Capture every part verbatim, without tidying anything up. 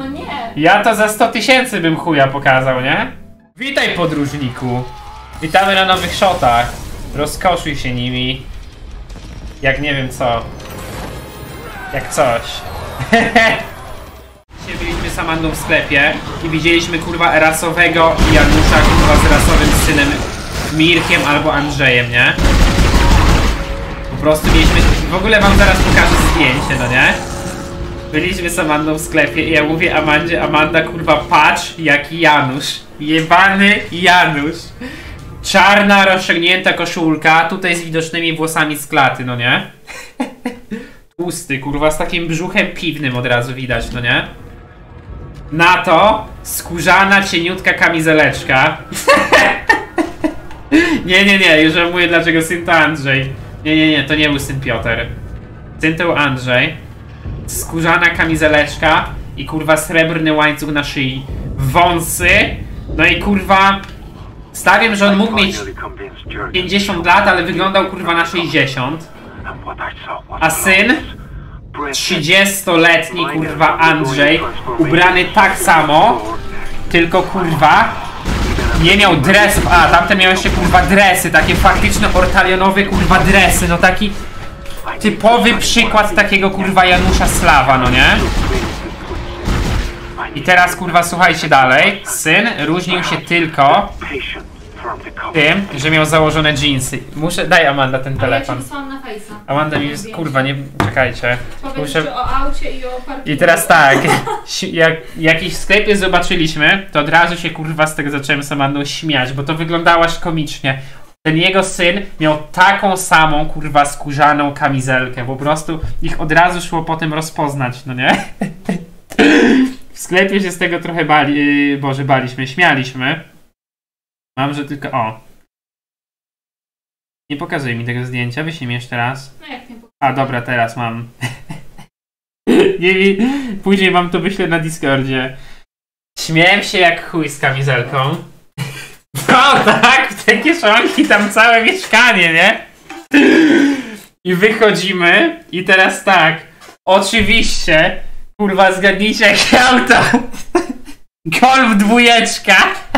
No nie. Ja to za sto tysięcy bym chuja pokazał, nie? Witaj podróżniku. Witamy na nowych shotach. Rozkoszuj się nimi. Jak nie wiem co. Jak coś. Dzisiaj byliśmy z Amandą w sklepie i widzieliśmy kurwa rasowego Janusza kurwa z rasowym synem Mirkiem albo Andrzejem, nie? Po prostu mieliśmy... W ogóle wam zaraz pokażę zdjęcie, no nie? Byliśmy z Amandą w sklepie i ja mówię Amandzie, Amanda kurwa patrz jaki Janusz. Jebany Janusz. Czarna, rozciągnięta koszulka, tutaj z widocznymi włosami z klaty, no nie? Tłusty, kurwa, z takim brzuchem piwnym od razu widać, no nie? Na to skórzana, cieniutka kamizeleczka. Nie, nie, nie, już mówię dlaczego syn to Andrzej. Nie, nie, nie, to nie był syn Piotr. Syn to był Andrzej. Skórzana kamizeleczka i kurwa srebrny łańcuch na szyi. Wąsy. No i kurwa... Stawiam, że on mógł mieć pięćdziesiąt lat, ale wyglądał kurwa na sześćdziesiąt. A syn, trzydziestoletni kurwa Andrzej, ubrany tak samo, tylko kurwa nie miał dresów. A, tamten miał jeszcze kurwa dresy, takie faktyczne ortalionowe kurwa dresy, no taki typowy przykład takiego kurwa Janusza Slawa, no nie? I teraz kurwa słuchajcie dalej. Syn różnił się tylko tym, że miał założone dżinsy. Muszę... Daj Amanda ten telefon. Ja ci na face'a. Amanda mi jest... Kurwa, nie... Czekajcie. Muszę... o aucie i o parkingu. I teraz tak. Jak jakiś w sklepie zobaczyliśmy, to od razu się kurwa z tego zacząłem z Amandą śmiać, bo to wyglądało aż komicznie. Ten jego syn miał taką samą kurwa skórzaną kamizelkę. Po prostu ich od razu szło potem rozpoznać, no nie? W sklepie się z tego trochę bali... Yy, Boże, baliśmy, śmialiśmy. Mam, że tylko... O. Nie pokazuj mi tego zdjęcia, wyślij mi jeszcze raz. No jak nie pokazuję? A, dobra, teraz mam. Nie, później wam to wyślę na Discordzie. Śmiałem się jak chuj z kamizelką. No tak, w te kieszonki, tam całe mieszkanie, nie? I wychodzimy i teraz tak. Oczywiście, kurwa, zgadnijcie jakie auto. Golf dwójeczka.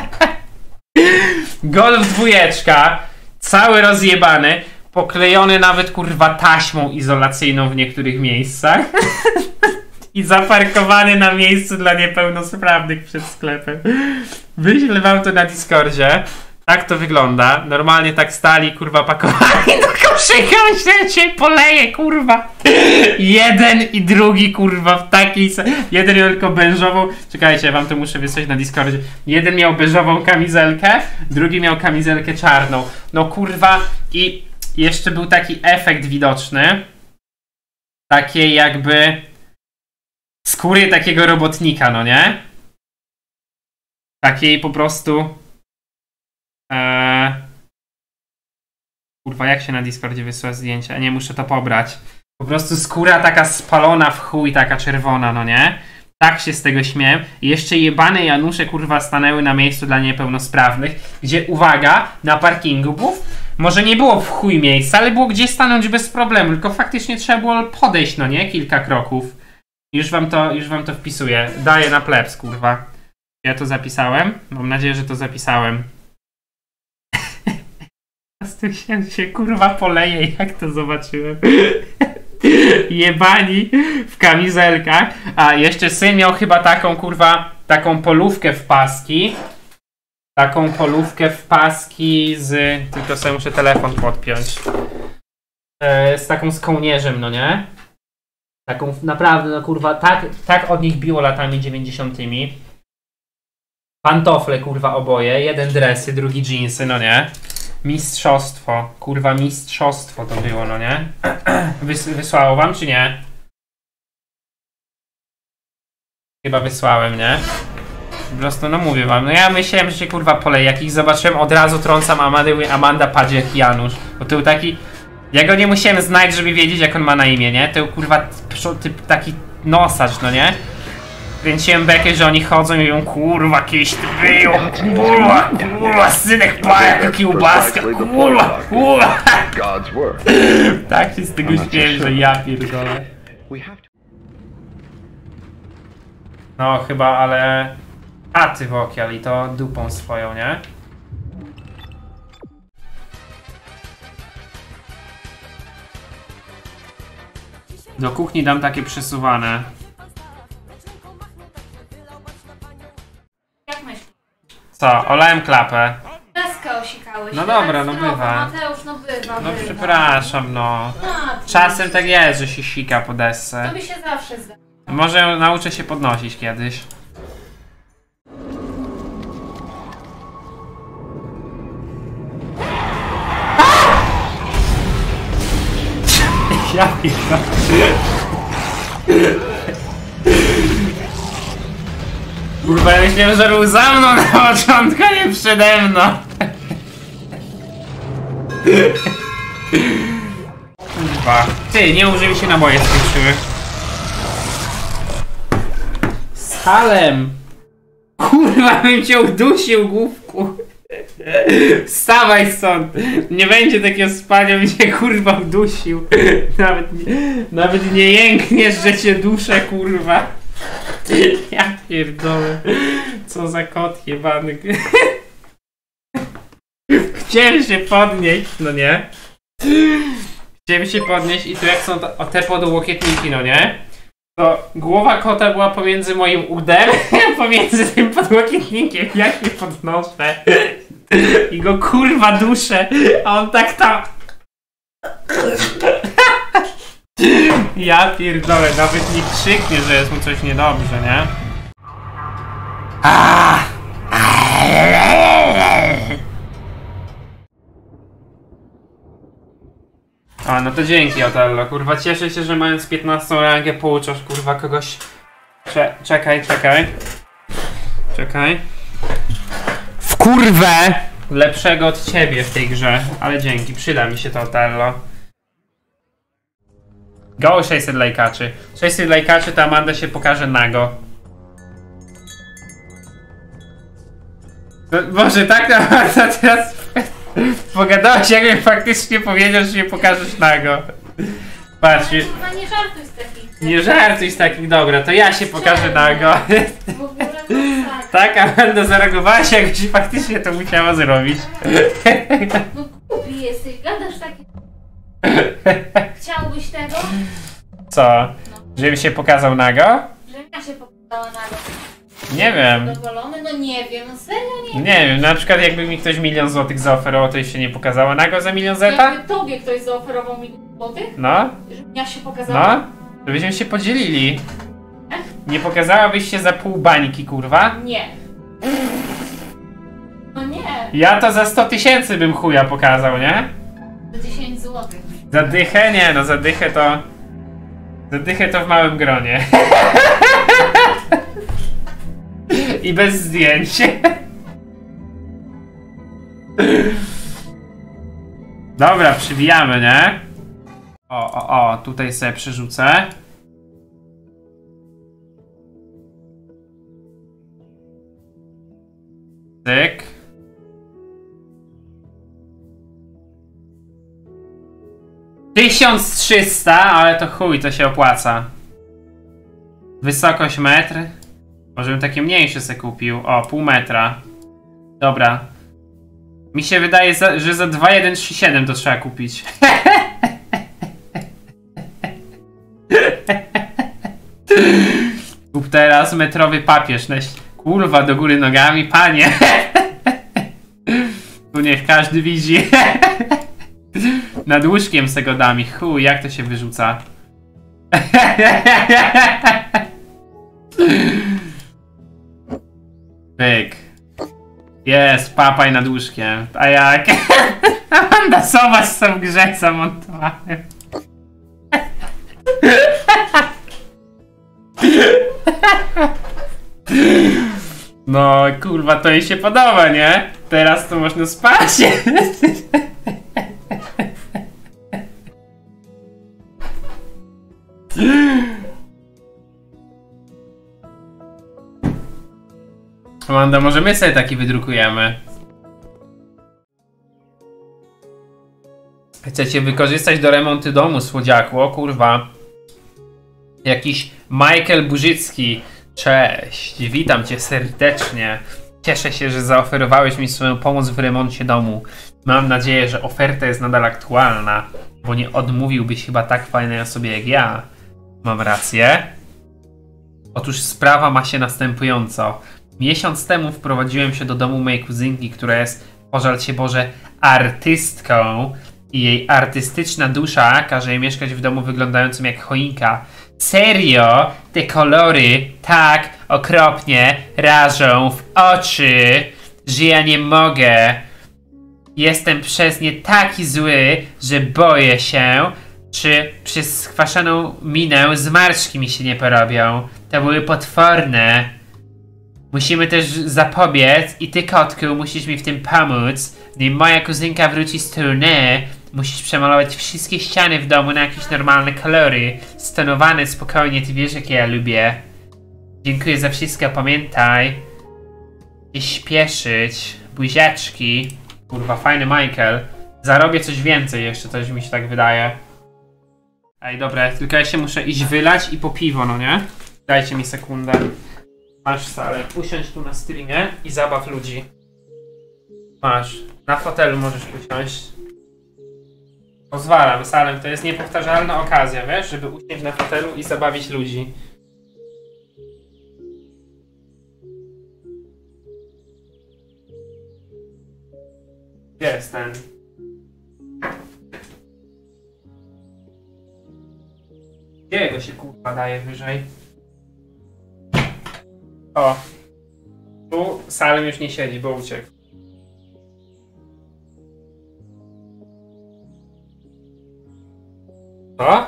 Golf dwójeczka, cały rozjebany, poklejony nawet kurwa taśmą izolacyjną w niektórych miejscach i zaparkowany na miejscu dla niepełnosprawnych przed sklepem. Wyślę wam to na Discordzie. Tak to wygląda. Normalnie tak stali, kurwa, pakowani do koszyka. Myślałem, że się poleje, kurwa. Jeden i drugi, kurwa, w takiej... Jeden miał tylko beżową... Czekajcie, ja wam to muszę wysłać na Discordzie. Jeden miał beżową kamizelkę, drugi miał kamizelkę czarną. No, kurwa, i jeszcze był taki efekt widoczny. Takiej jakby... skóry takiego robotnika, no nie? Takiej po prostu... Eee... Kurwa, jak się na Discordzie wysyła zdjęcia? Nie, muszę to pobrać. Po prostu skóra taka spalona w chuj, taka czerwona, no nie? Tak się z tego śmiem. I jeszcze jebane Janusze, kurwa, stanęły na miejscu dla niepełnosprawnych, gdzie, uwaga, na parkingu był, może nie było w chuj miejsca, ale było gdzie stanąć bez problemu, tylko faktycznie trzeba było podejść, no nie? Kilka kroków. Już wam to, już wam to wpisuję. Daję na plebs, kurwa. Ja to zapisałem. Mam nadzieję, że to zapisałem. Tu się kurwa poleje, jak to zobaczyłem. Jebani w kamizelkach. A jeszcze syn miał chyba taką kurwa, taką polówkę w paski. Taką polówkę w paski z... Tylko sobie muszę telefon podpiąć. E, z taką z kołnierzem, no nie? Taką naprawdę, no kurwa, tak, tak od nich biło latami dziewięćdziesiątymi. Pantofle, kurwa, oboje. Jeden dresy, drugi dżinsy, no nie? Mistrzostwo. Kurwa, mistrzostwo to było, no nie? Wys wysłało wam, czy nie? Chyba wysłałem, nie? Po prostu, no mówię wam. No ja myślałem, że się kurwa poleje. Jak ich zobaczyłem, od razu trącam Amandę i mówię, Amanda, patrz jak Janusz. Bo to był taki... Ja go nie musiałem znać, żeby wiedzieć, jak on ma na imię, nie? To był kurwa typ, taki nosacz, no nie? Kręciłem bekę, że oni chodzą i mówią, kurwa, kiedyś ty wyjął, kurwa, kurwa, synek pa, jaka kiełbaska, kurwa, kurwa. Tak się z tego śmieję, że ja pierdolę. No chyba, ale... Chaty w Okial i to dupą swoją, nie? Do kuchni dam takie przesuwane. Jak myślisz? Co? Olałem klapę. Deskę osikałeś. No dobra, no Zdrowo, bywa. Mateusz, no bywa, No bywa. przepraszam, no. No, Czasem tak jest, że się sika po desce. to by się zawsze zdarza. Może nauczę się podnosić kiedyś. Ja Kurwa, ja myślałem, że był za mną na początku, a nie przede mną. Kurwa. Ty, nie mów, że mi się naboje skończyły. Z halem. Kurwa, bym cię udusił, główku. Wstawaj stąd! Nie będzie takiego spania, bym cię kurwa udusił. Nawet nie, nawet nie jękniesz, że cię duszę, kurwa. Ja pierdolę. Co za kot jebany. Chciałem się podnieść, no nie? Chciałem się podnieść i tu jak są te, o te podłokietniki, no nie? To głowa kota była pomiędzy moim udem, pomiędzy tym podłokietnikiem. Ja się podnoszę i go kurwa duszę, a on tak tam... Ja pierdolę, nawet nie krzyknie, że jest mu coś niedobrze, nie? A, no to dzięki, Otello, kurwa, cieszę się, że mając piętnastą rangę pouczasz, kurwa, kogoś... Cze czekaj, czekaj. Czekaj. W kurwę! Lepszego od ciebie w tej grze, ale dzięki, przyda mi się to, Otello. Go sześćset lajkaczy. sześćset lajkaczy, to Amanda się pokaże nago. No, Boże, tak Amanda teraz pogadałaś, jakbym faktycznie powiedział, że się pokażesz nago. Patrz, Ale kurwa, nie żartuj z takich. nie żartuj z takich, dobra, to ja się pokażę nago. W ogóle to tak. Tak, Amanda zareagowałaś, jakbyś faktycznie to musiała zrobić. No głupi jesteś, gadasz takie... Chciałbyś tego? Co? Żebym się pokazał nago? Żebym ja się pokazała nago. Nie wiem. Zadowolony? No nie wiem, no serio nie wiem. Nie wiem, na przykład jakby mi ktoś milion złotych zaoferował, to się nie pokazała nago za milion zeta? Jakby tobie ktoś zaoferował milion złotych, No, żebym ja się pokazała? no, to byśmy się podzielili. Nie pokazałabyś się za pół bańki, kurwa? Nie. No nie. Ja to za sto tysięcy bym chuja pokazał, nie? Za dziesięć złotych. Za dychę? Nie, no za dychę to... Za dychę to w małym gronie. I bez zdjęć. Dobra, przybijamy, nie? O, o, o, tutaj sobie przerzucę. Tyk. tysiąc trzysta, ale to chuj, to się opłaca. Wysokość metr. Może bym takie mniejsze se kupił. O, pół metra. Dobra. Mi się wydaje, że za dwa jeden trzy siedem to trzeba kupić. Kup teraz metrowy papież. Kurwa, do góry nogami, panie. Tu niech każdy widzi. Nad łóżkiem z tego dami. Chuj, jak to się wyrzuca? Pyk. Jest, papaj nad łóżkiem. A jak? Amanda, zobacz co w grze zamontowałem. No kurwa, to jej się podoba, nie? Teraz to można spać. Amanda, może my sobie taki wydrukujemy. Chcecie wykorzystać do remontu domu, słodziaku? O kurwa. Jakiś Michael Burzycki. Cześć, witam cię serdecznie. Cieszę się, że zaoferowałeś mi swoją pomoc w remoncie domu. Mam nadzieję, że oferta jest nadal aktualna, bo nie odmówiłbyś chyba tak fajnej osobie jak ja. Mam rację? Otóż sprawa ma się następująco. Miesiąc temu wprowadziłem się do domu mojej kuzynki, która jest, pożal się Boże, artystką i jej artystyczna dusza każe jej mieszkać w domu wyglądającym jak choinka. Serio? Te kolory tak okropnie rażą w oczy, że ja nie mogę. Jestem przez nie taki zły, że boję się, czy przez skwaszoną minę zmarszczki mi się nie porobią. To były potworne. Musimy też zapobiec i ty, kotku, musisz mi w tym pomóc. Nim moja kuzynka wróci z tournée, musisz przemalować wszystkie ściany w domu na jakieś normalne kolory. Stonowane, spokojnie, ty wiesz jakie ja lubię. Dziękuję za wszystko, pamiętaj. Nie śpieszyć. Buziaczki. Kurwa, fajny Michael. Zarobię coś więcej jeszcze, coś mi się tak wydaje. Ej, dobra, tylko ja się muszę iść wylać i po piwo, no nie? Dajcie mi sekundę. Masz salę, usiądź tu na streamie i zabaw ludzi. Masz. Na fotelu możesz usiąść. Pozwalam, Salem, to jest niepowtarzalna okazja, wiesz, żeby usiąść na fotelu i zabawić ludzi. Gdzie jest ten? Gdzie go się kurwa daje wyżej? O. Tu Salem już nie siedzi, bo uciekł. Co?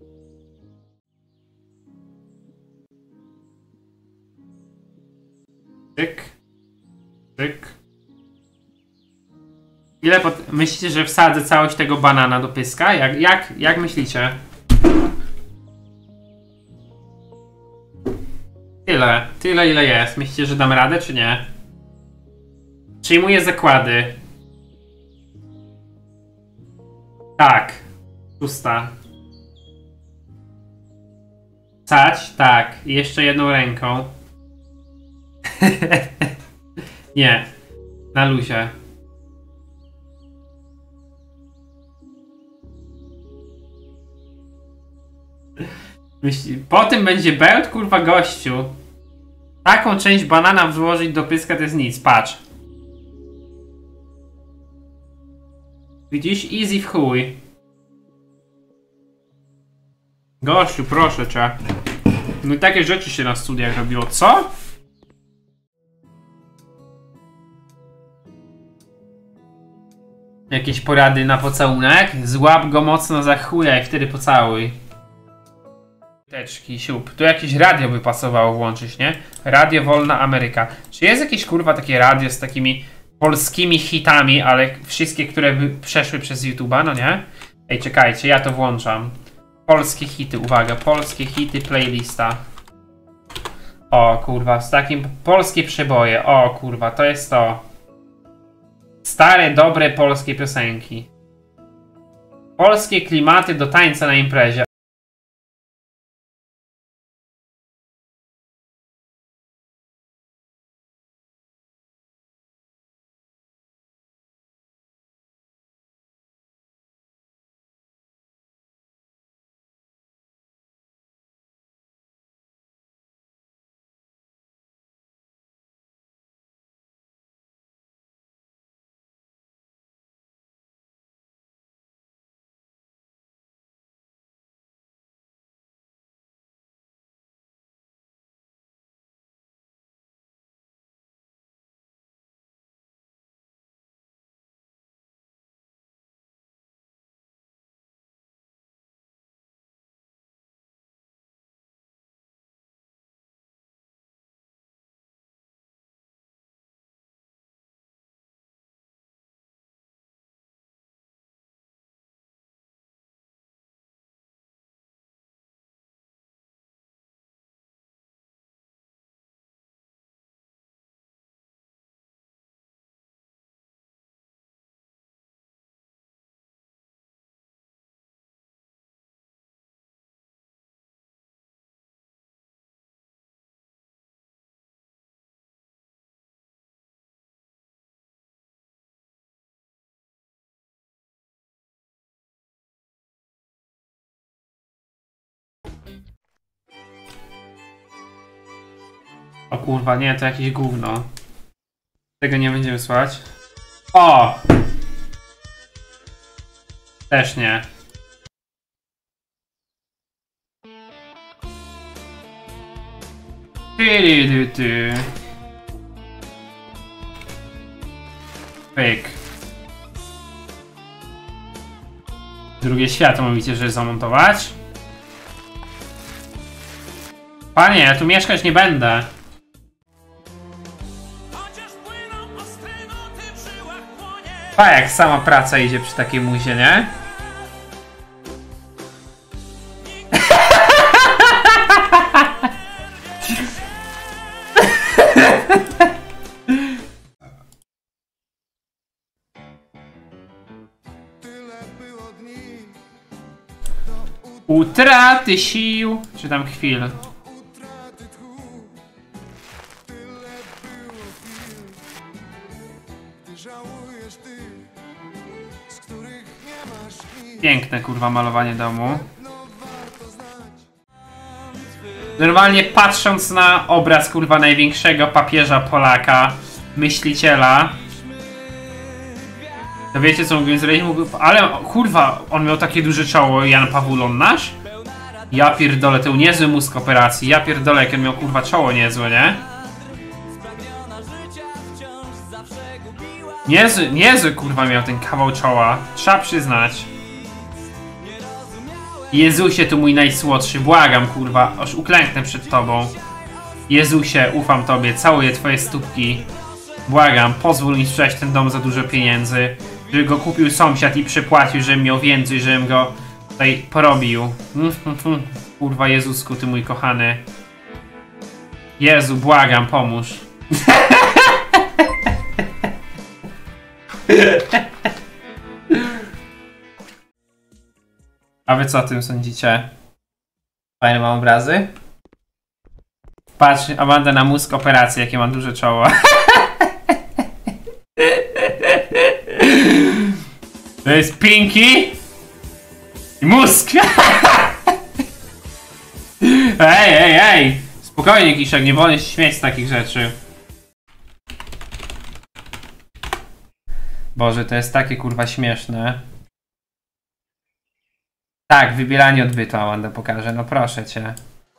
Tyk. Tyk. Ile pot... Myślicie, że wsadzę całość tego banana do pyska? Jak, jak, jak myślicie? Tyle. Tyle ile jest. Myślicie, że dam radę, czy nie? Przyjmuję zakłady. Tak. Pusta. Wsadź? Tak. I jeszcze jedną ręką. Nie. Na luzie. Myśli... Po tym będzie bełt, kurwa, gościu. Taką część banana włożyć do pyska to jest nic. Patrz. Widzisz? Easy w chuj. Gościu, proszę cię. No i takie rzeczy się na studiach robiło. Co? Jakieś porady na pocałunek? Złap go mocno za chuja i wtedy pocałuj. Teczki, siup. Tu jakieś radio by pasowało włączyć, nie? Radio Wolna Ameryka. Czy jest jakieś kurwa takie radio z takimi polskimi hitami, ale wszystkie, które by przeszły przez YouTube'a, no nie? Ej, czekajcie, ja to włączam. Polskie hity, uwaga, polskie hity, playlista. O kurwa, z takim polskie przeboje. O kurwa, to jest to. Stare, dobre polskie piosenki. Polskie klimaty do tańca na imprezie. O kurwa, nie, to jakieś gówno. Tego nie będziemy słuchać. O! Też nie. Ty, ty, ty. Pyk. Drugie światło mówicie, że zamontować? Panie, ja tu mieszkać nie będę. A jak sama praca idzie przy takiej muzie, nie? Utraty sił, czy tam chwil. Piękne kurwa malowanie domu. Normalnie patrząc na obraz kurwa największego papieża Polaka, myśliciela, to wiecie co mógłbym zrobić? Mógł... Ale kurwa, on miał takie duże czoło, Jan Pawulon nasz? Ja pierdolę, to niezły mózg operacji, ja pierdolę, jak on miał kurwa czoło niezłe, nie? Niezły, niezły kurwa miał ten kawał czoła, trzeba przyznać. Jezusie, tu mój najsłodszy, błagam kurwa, aż uklęknę przed tobą. Jezusie, ufam tobie, całuję twoje stópki. Błagam, pozwól mi sprzedać ten dom za dużo pieniędzy, żeby go kupił sąsiad i przypłacił, żebym miał więcej, żebym go tutaj porobił. Kurwa Jezusku, ty mój kochany. Jezu, błagam, pomóż. A wy co o tym sądzicie? Fajne mam obrazy? Patrz, Amanda na mózg operacji, jakie ma duże czoło. To jest Pinky i mózg. Ej, ej, ej! Spokojnie, Kiszek, nie wolno się śmiać z takich rzeczy. Boże, to jest takie kurwa śmieszne. Tak, wybieranie odbytu, Amanda pokaże, no proszę cię.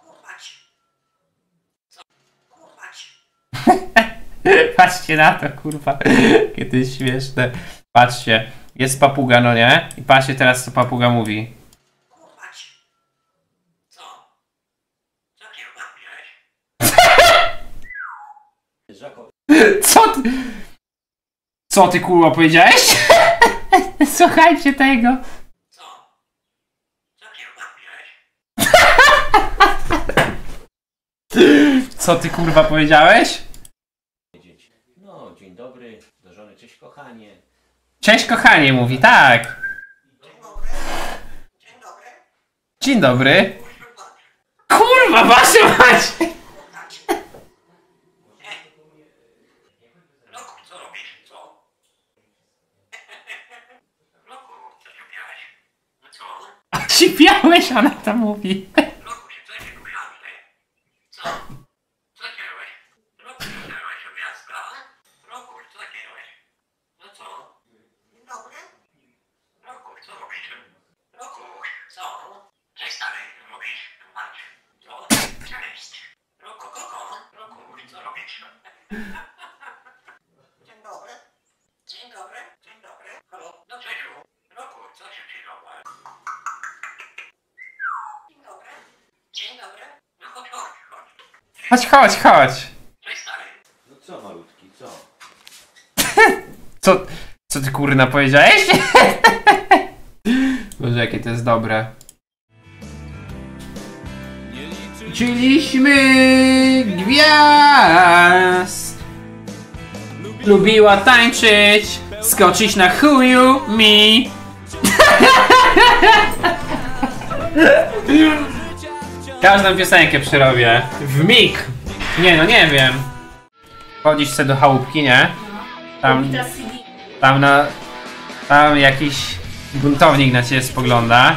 Patrzcie na to, kurwa, jakie to jest śmieszne. Patrzcie, jest papuga, no nie? I patrzcie teraz, co papuga mówi. Co ty? Co ty kurwa powiedziałeś? Słuchajcie tego. Co ty kurwa powiedziałeś? No, dzień dobry, do żony, cześć kochanie. Cześć kochanie, mówi, tak. Dzień dobry. Dzień dobry. Kurwa, wasze macie! Roku, co robisz? Co? Roku, co się miałeś? No co? Osipiałeś, ona to mówi. Roku, co się kusiałeś? Co? Co chciałeś? Roku, chciałeś do miasta? Roku, co chciałeś? No co? Dzień dobry. Roku, co robisz? Roku, co? Cześć stary, robisz? Marcz. Co? Cześć. Roku, koko. Roku, co robisz? Dzień dobry. Dzień dobry. Dzień dobry. Halo? No Czesiu. Roku, co się przyjmowa? Dzień dobry. Dzień dobry. No chodź, chodź, chodź. Chodź, chodź, chodź. Cześć stary. No co malutki, co? Co, co ty kurna powiedziałeś? Boże, jakie to jest dobre. Uczyliśmy gwiazd. Lubiła tańczyć, skoczyć na chuju mi. Każdą piosenkę przerobię. W mig. Nie no, nie wiem. Chodzisz sobie do chałupki, nie? Tam, tam na... Tam jakiś buntownik na ciebie spogląda.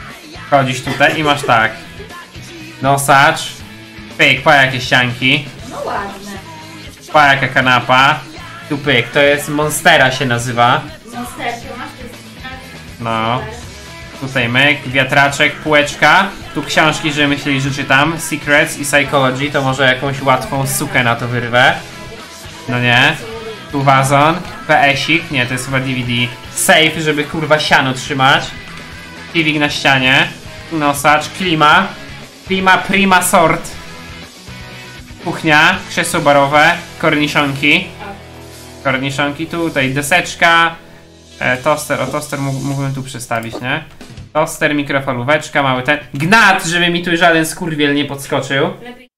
Chodzisz tutaj i masz tak. Nosacz. Pyk, pa jakieś ścianki. No No ładne. Pa, jaka kanapa. Tu pyk, to jest Monstera się nazywa. Monsterkę masz? To jest... No. Tutaj myk, wiatraczek, półeczka. Tu książki, że myśleli, że czytam. Secrets i Psychology, to może jakąś łatwą sukę na to wyrwę. No nie. Tu wazon, P S ik, nie, to jest chyba D V D. Safe, żeby kurwa siano trzymać. T V na ścianie. Nosacz, klima. Klima prima sort. Kuchnia, krzesło barowe, korniszonki. Korniszonki, tutaj deseczka. E, toster, o toster mógłbym tu przestawić, nie? Toster, mikrofalóweczka, mały ten. Gnat, żeby mi tu żaden skurwiel nie podskoczył. Lepiej.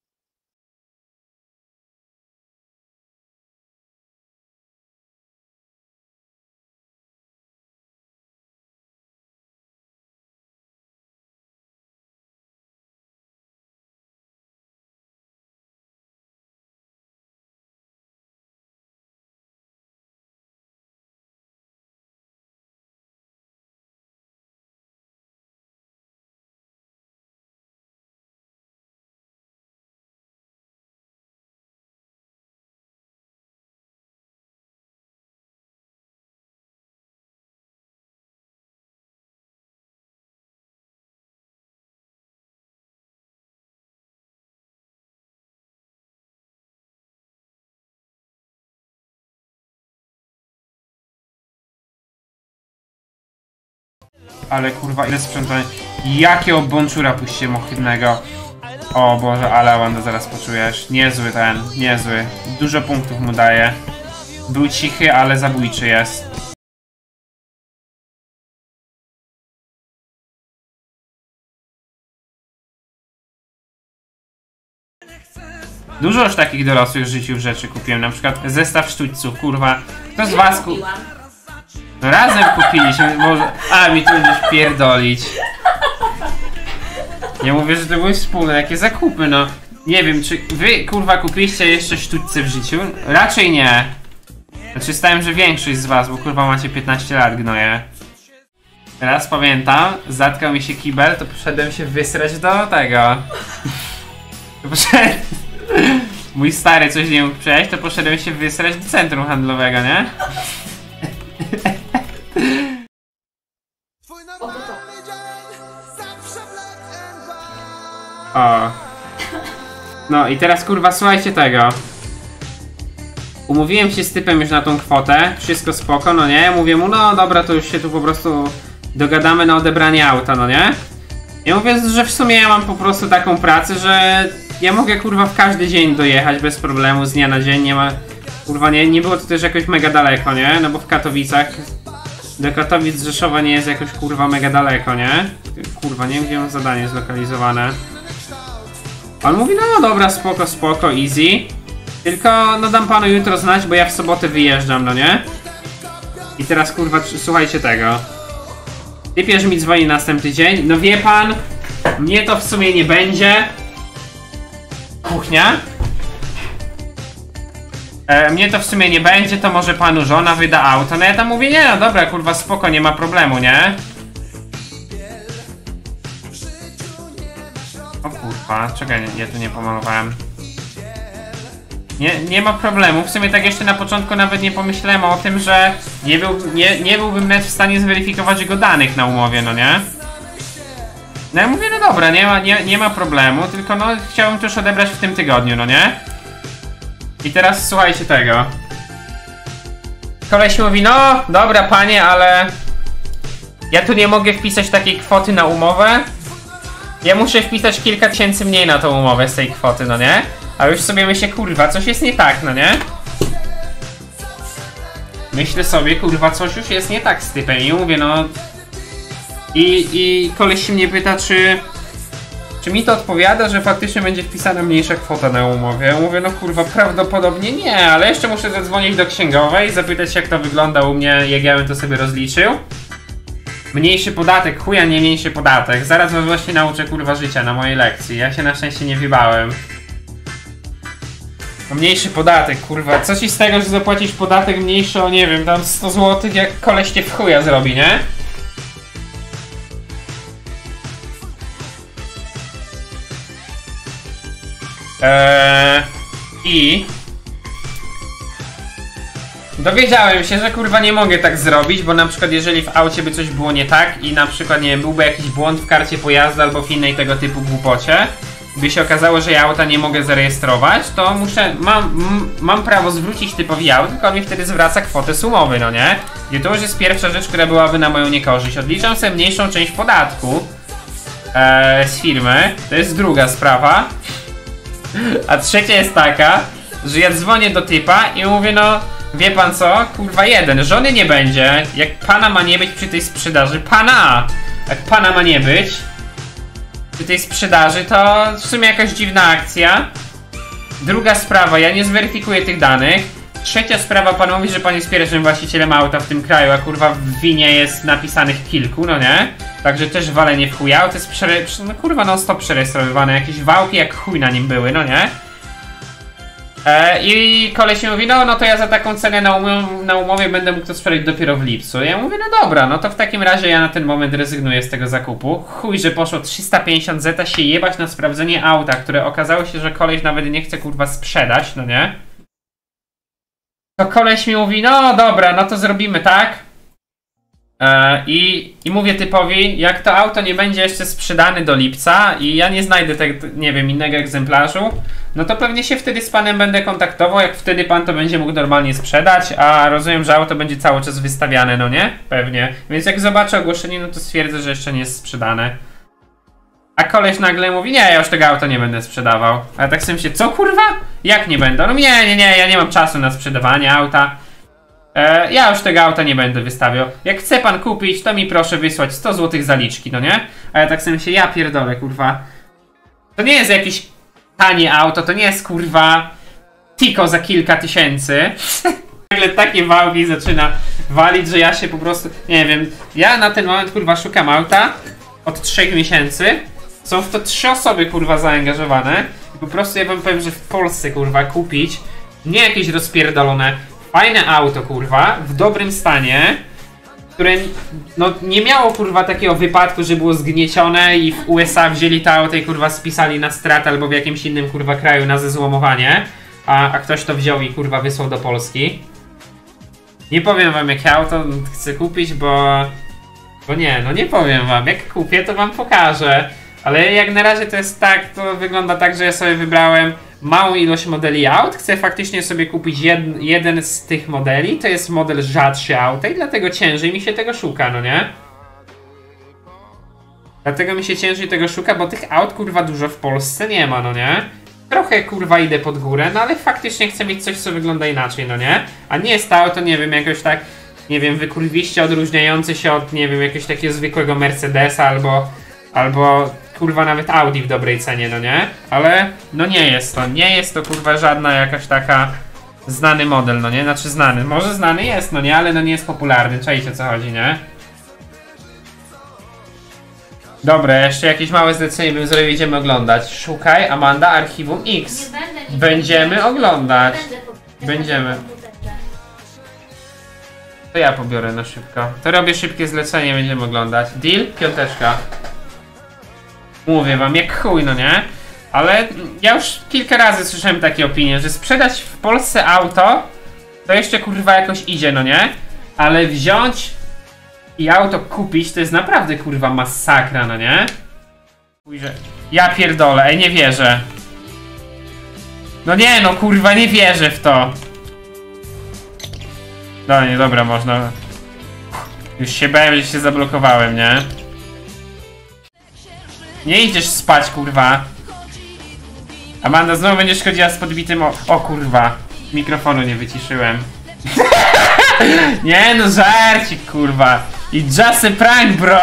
Ale kurwa, ile sprzątania. Jakiego bączura puściłem ohydnego. O Boże, ale Wanda zaraz poczujesz. Niezły ten, niezły. Dużo punktów mu daje. Był cichy, ale zabójczy jest. Dużo już takich dorosłych w życiu rzeczy kupiłem. Na przykład zestaw sztućców, kurwa. Kto z was ku... No razem kupiliśmy, może... A, mi tu będziesz pierdolić. Ja mówię, że to były wspólne, jakie zakupy, no. Nie wiem, czy wy, kurwa, kupiliście jeszcze sztućce w życiu? Raczej nie. Znaczy, stałem, że większość z was, bo kurwa macie piętnaście lat, gnoje. Teraz pamiętam, zatkał mi się kibel, to poszedłem się wysrać do tego. To poszedłem... Mój stary coś nie mógł przejść, to poszedłem się wysrać do centrum handlowego, nie? O. No i teraz kurwa słuchajcie tego. Umówiłem się z typem już na tą kwotę. Wszystko spoko, no nie? Mówię mu, no dobra, to już się tu po prostu dogadamy na odebranie auta, no nie? Ja mówię, że w sumie ja mam po prostu taką pracę, że ja mogę kurwa w każdy dzień dojechać bez problemu, z dnia na dzień, nie ma... Kurwa, nie, nie było to też jakoś mega daleko, nie? No bo w Katowicach do Katowic z Rzeszowa nie jest jakoś kurwa mega daleko, nie? Kurwa, nie wiem gdzie mam zadanie zlokalizowane. On mówi, no dobra, spoko, spoko, easy. Tylko no dam panu jutro znać, bo ja w sobotę wyjeżdżam, no nie? I teraz kurwa, słuchajcie tego. Typierz mi dzwoni następny dzień. No wie pan, mnie to w sumie nie będzie. Kuchnia. E, mnie to w sumie nie będzie, to może panu żona wyda auto. No ja tam mówię, nie no dobra, kurwa, spoko, nie ma problemu, nie? O kurwa, czekaj, ja tu nie pomalowałem. Nie, nie ma problemu, w sumie tak jeszcze na początku nawet nie pomyślałem o tym, że nie, był, nie, nie byłbym nawet w stanie zweryfikować jego danych na umowie, no nie? No ja mówię, no dobra, nie ma, nie, nie ma problemu, tylko no chciałbym to już odebrać w tym tygodniu, no nie? I teraz słuchajcie tego. Koleś mówi, no dobra panie, ale ja tu nie mogę wpisać takiej kwoty na umowę. Ja muszę wpisać kilka tysięcy mniej na tą umowę z tej kwoty, no nie? A już sobie myślę, kurwa, coś jest nie tak, no nie? Myślę sobie, kurwa, coś już jest nie tak z typem i mówię, no... I, i koleś się mnie pyta, czy... Czy mi to odpowiada, że faktycznie będzie wpisana mniejsza kwota na umowie? Ja mówię, no kurwa, prawdopodobnie nie, ale jeszcze muszę zadzwonić do księgowej, zapytać jak to wygląda u mnie, jak ja bym to sobie rozliczył. Mniejszy podatek, chuja nie mniejszy podatek. Zaraz was właśnie nauczę kurwa życia na mojej lekcji. Ja się na szczęście nie wybałem. No mniejszy podatek, kurwa. Co ci z tego, że zapłacisz podatek mniejszy o nie wiem, tam sto złotych, jak koleś cię w chuja zrobi, nie? Eee, I dowiedziałem się, że kurwa nie mogę tak zrobić, bo na przykład jeżeli w aucie by coś było nie tak i na przykład, nie wiem, byłby jakiś błąd w karcie pojazdu albo w innej tego typu głupocie, by się okazało, że ja auta nie mogę zarejestrować, to muszę, mam, m, mam prawo zwrócić typowi auto, tylko on mi wtedy zwraca kwotę sumowy, no nie? I to już jest pierwsza rzecz, która byłaby na moją niekorzyść. Odliczam sobie mniejszą część podatku e, z firmy, to jest druga sprawa. A trzecia jest taka, że ja dzwonię do typa i mówię, no wie pan co, kurwa jeden, żony nie będzie, jak pana ma nie być przy tej sprzedaży, pana, jak pana ma nie być przy tej sprzedaży, to w sumie jakaś dziwna akcja. Druga sprawa, ja nie zweryfikuję tych danych. Trzecia sprawa, pan mówi, że pan jest pierwszym właścicielem auta w tym kraju, a kurwa w winie jest napisanych kilku, no nie? Także też walenie w chuja, auto jest przere... no kurwa non stop przerejestrowywane, jakieś wałki jak chuj na nim były, no nie? E, I koleś mi mówi, no, no to ja za taką cenę na, um na umowie będę mógł to sprzedać dopiero w lipcu. Ja mówię, no dobra, no to w takim razie ja na ten moment rezygnuję z tego zakupu. Chuj, że poszło trzysta pięćdziesiąt zeta się jebać na sprawdzenie auta, które okazało się, że koleś nawet nie chce kurwa sprzedać, no nie? To koleś mi mówi, no dobra, no to zrobimy tak. E, i, I mówię typowi, jak to auto nie będzie jeszcze sprzedane do lipca i ja nie znajdę tego, nie wiem, innego egzemplarzu, no to pewnie się wtedy z panem będę kontaktował, jak wtedy pan to będzie mógł normalnie sprzedać, a rozumiem, że auto będzie cały czas wystawiane, no nie? Pewnie. Więc jak zobaczę ogłoszenie, no to stwierdzę, że jeszcze nie jest sprzedane. A koleś nagle mówi, nie, ja już tego auta nie będę sprzedawał. A ja tak sobie myślę, co kurwa? Jak nie będę? No nie, nie, nie, ja nie mam czasu na sprzedawanie auta. E, ja już tego auta nie będę wystawiał. Jak chce pan kupić, to mi proszę wysłać sto złotych zaliczki, no nie? A ja tak sobie myślę, ja pierdolę, kurwa. To nie jest jakieś tanie auto, to nie jest kurwa Tico za kilka tysięcy. Nagle takie wałki zaczyna walić, że ja się po prostu, nie wiem, ja na ten moment kurwa szukam auta od trzech miesięcy. Są w to trzy osoby kurwa zaangażowane. I po prostu ja wam powiem, że w Polsce kurwa kupić nie jakieś rozpierdolone, fajne auto kurwa, w dobrym stanie, które no nie miało kurwa takiego wypadku, że było zgniecione i w U S A wzięli to auto i kurwa spisali na stratę albo w jakimś innym kurwa kraju na zezłomowanie, a, a ktoś to wziął i kurwa wysłał do Polski. Nie powiem wam jakie auto chcę kupić, bo... Bo nie, no nie powiem wam, jak kupię to wam pokażę. Ale jak na razie to jest tak, to wygląda tak, że ja sobie wybrałem małą ilość modeli aut. Chcę faktycznie sobie kupić jed, jeden z tych modeli. To jest model rzadszy auta i dlatego ciężej mi się tego szuka, no nie? Dlatego mi się ciężej tego szuka, bo tych aut kurwa dużo w Polsce nie ma, no nie? Trochę kurwa idę pod górę, no ale faktycznie chcę mieć coś, co wygląda inaczej, no nie? A nie jest to auto, nie wiem, jakoś tak, nie wiem, wykurwiście odróżniające się od, nie wiem, jakiegoś takiego zwykłego Mercedesa albo, albo kurwa nawet Audi w dobrej cenie, no nie? Ale no nie jest to, nie jest to kurwa żadna jakaś taka znany model, no nie? Znaczy znany, może znany jest, no nie? Ale no nie jest popularny, czajcie o co chodzi, nie? Dobra, jeszcze jakieś małe zlecenie bym zrobił, idziemy oglądać. Szukaj, Amanda, Archiwum X. Nie będę, nie Będziemy będę. oglądać. Będę po- Będziemy. To ja pobiorę na szybko. To robię szybkie zlecenie, będziemy oglądać. Deal? Piąteczka. Mówię wam, jak chuj, no nie? Ale ja już kilka razy słyszałem takie opinie, że sprzedać w Polsce auto to jeszcze kurwa jakoś idzie, no nie? Ale wziąć i auto kupić to jest naprawdę kurwa masakra, no nie? Ujrze. Ja pierdolę, ej, nie wierzę. No nie, no kurwa, nie wierzę w to. No nie, dobra, można. Już się bałem, że się zablokowałem, nie? Nie idziesz spać, kurwa. Amanda, znowu będziesz chodziła z podbitym o... O kurwa, mikrofonu nie wyciszyłem. Nie no, żarcik, kurwa. I just a prank, bro.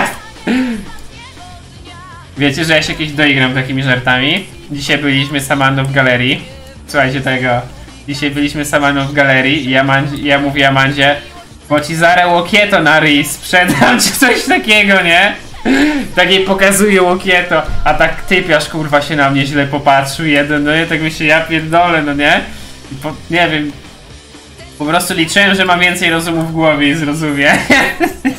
Wiecie, że ja się kiedyś doigram takimi żartami. Dzisiaj byliśmy z Amandą w galerii. Słuchajcie tego. Dzisiaj byliśmy z Amandą w galerii i ja, ja mówię Amandzie, bo ci zarę łokieto na ryj sprzedam, czy coś takiego, nie? Tak jej pokazuje łokieto, a tak typiarz kurwa się na mnie źle popatrzył jeden, no nie? Tak myślę, ja pierdolę, no nie? Po, nie wiem. Po prostu liczyłem, że ma więcej rozumu w głowie i zrozumie.